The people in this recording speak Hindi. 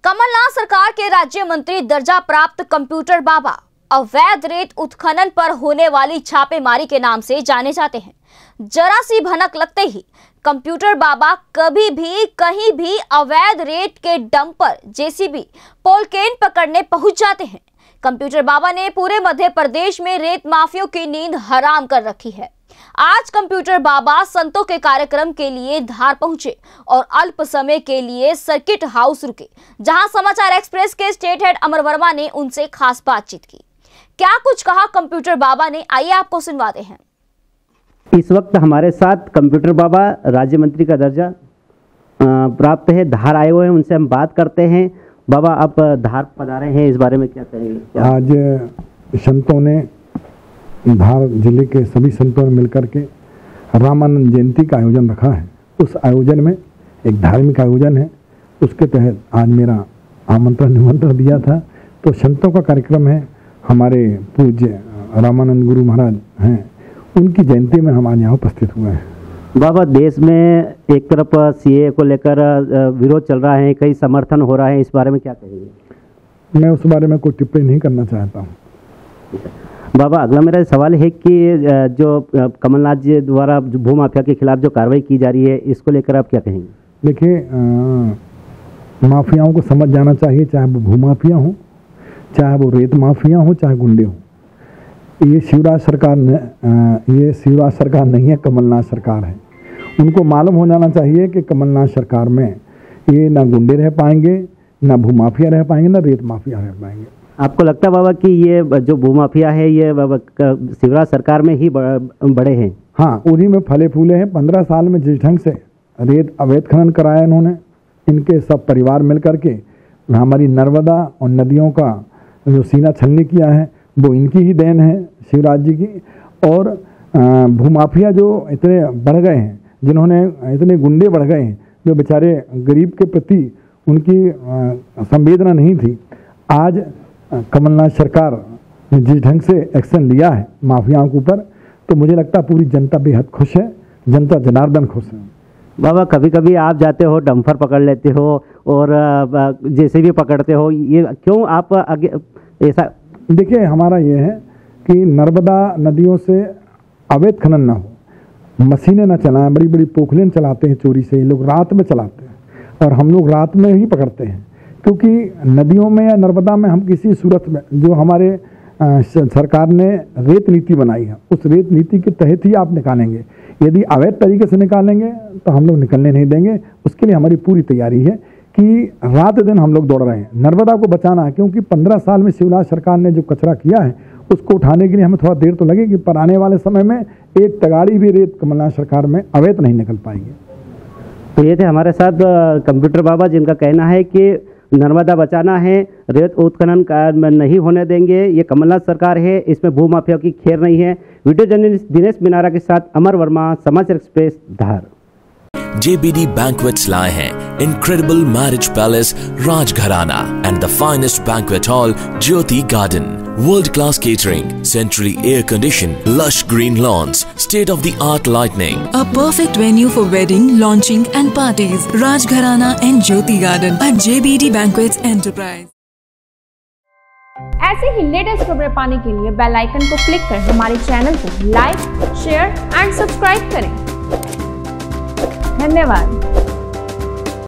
कमलनाथ सरकार के राज्य मंत्री दर्जा प्राप्त कंप्यूटर बाबा अवैध रेत उत्खनन पर होने वाली छापेमारी के नाम से जाने जाते हैं। जरा सी भनक लगते ही कंप्यूटर बाबा कभी भी कहीं भी अवैध रेत के डंपर जेसीबी पोलकेन पकड़ने पहुंच जाते हैं। कंप्यूटर बाबा ने पूरे मध्य प्रदेश में रेत माफियों की नींद हराम कर रखी है। आज कंप्यूटर बाबा संतों के कार्यक्रम के लिए धार पहुंचे और अल्प समय के लिए सर्किट हाउस रुके, जहां समाचार एक्सप्रेस के स्टेट हेड अमर वर्मा ने उनसे खास बातचीत की। क्या कुछ कहा कंप्यूटर बाबा ने, आइए आपको सुनवाते हैं। इस वक्त हमारे साथ कंप्यूटर बाबा राज्य मंत्री का दर्जा प्राप्त है, धार आए हुए हैं, उनसे हम बात करते हैं। बाबा, आप धार पधारे हैं, इस बारे में क्या कहेंगे? आज संतों ने, धार जिले के सभी संतों ने मिलकर के रामानंद जयंती का आयोजन रखा है। उस आयोजन में एक धार्मिक आयोजन है, उसके तहत आज मेरा आमंत्रण निमंत्रण दिया था। तो संतों का कार्यक्रम है, हमारे पूज्य रामानंद गुरु महाराज हैं, उनकी जयंती में हम आज यहाँ उपस्थित हुए हैं। बाबा, देश में एक तरफ सीए को लेकर विरोध चल रहा है, कई समर्थन हो रहा है, इस बारे में क्या कहेंगे? मैं उस बारे में कोई टिप्पणी नहीं करना चाहता हूँ। बाबा, अगला मेरा सवाल है कि जो कमलनाथ जी द्वारा भूमाफिया के खिलाफ जो कार्रवाई की जा रही है, इसको लेकर आप क्या कहेंगे? देखिए, माफियाओं को समझ जाना चाहिए, चाहे वो भूमाफिया हो, चाहे वो रेत माफिया हो, चाहे गुंडे हो। ये शिवराज सरकार नहीं है, कमलनाथ सरकार है। उनको मालूम हो जाना चाहिए कि कमलनाथ सरकार में ये ना गुंडे रह पाएंगे, ना भूमाफिया रह पाएंगे, ना रेत माफिया रह पाएंगे। आपको लगता है बाबा कि ये जो भूमाफिया है ये शिवराज सरकार में ही बड़े हैं? हाँ, उन्हीं में फले फूले हैं। 15 साल में जिस ढंग से रेत अवैध खनन कराया इन्होंने, इनके सब परिवार मिलकर के हमारी नर्मदा और नदियों का जो सीना छलनी किया है, वो इनकी ही देन है, शिवराज जी की। और भूमाफिया जो इतने बढ़ गए हैं, जिन्होंने इतने गुंडे बढ़ गए हैं, जो बेचारे गरीब के प्रति उनकी संवेदना नहीं थी, आज कमलनाथ सरकार ने जिस ढंग से एक्शन लिया है माफियाओं के ऊपर, तो मुझे लगता है पूरी जनता बेहद खुश है, जनता जनार्दन खुश है। बाबा, कभी कभी आप जाते हो, डंपर पकड़ लेते हो और जैसे भी पकड़ते हो, ये क्यों आप आगे ऐसा? देखिए, हमारा ये है कि नर्मदा नदियों से अवैध खनन ना हो, मशीनें ना चलाएं, बड़ी बड़ी पोखलें चलाते हैं चोरी से, ये लोग रात में चलाते हैं और हम लोग रात में ही पकड़ते हैं। क्योंकि नदियों में या नर्मदा में हम किसी सूरत में, जो हमारे सरकार ने रेत नीति बनाई है, उस रेत नीति के तहत ही आप निकालेंगे। यदि अवैध तरीके से निकालेंगे तो हम लोग निकलने नहीं देंगे। उसके लिए हमारी पूरी तैयारी है कि रात दिन हम लोग दौड़ रहे हैं, नर्मदा को बचाना है। क्योंकि 15 साल में शिवराज सरकार ने जो कचरा किया है, उसको उठाने के लिए हमें थोड़ा देर तो लगेगी, पर आने वाले समय में एक तगाड़ी भी रेत कमलनाथ सरकार में अवैध नहीं निकल पाएगी। तो ये थे हमारे साथ कंप्यूटर बाबा, जिनका कहना है कि नर्मदा बचाना है, रेत उत्खनन नहीं होने देंगे। ये कमलनाथ सरकार है, इसमें भूमाफिया की खेर नहीं है। वीडियो जर्नलिस्ट दिनेश मिनारा के साथ अमर वर्मा, समाचार एक्सप्रेस, धार। JBD Banquets लाए हैं incredible marriage palace Rajgharana and the finest banquet hall Jyoti Garden. World-class catering, centrally air-conditioned, lush green lawns, state-of-the-art lighting. A perfect venue for wedding, launching and parties. Rajgharana and Jyoti Garden at JBD Banquets Enterprise. ऐसे ही लेटेस्ट खबरें पाने के लिए बेल आइकन को क्लिक कर हमारे चैनल को लाइक, शेयर एंड सब्सक्राइब करें। धन्यवाद।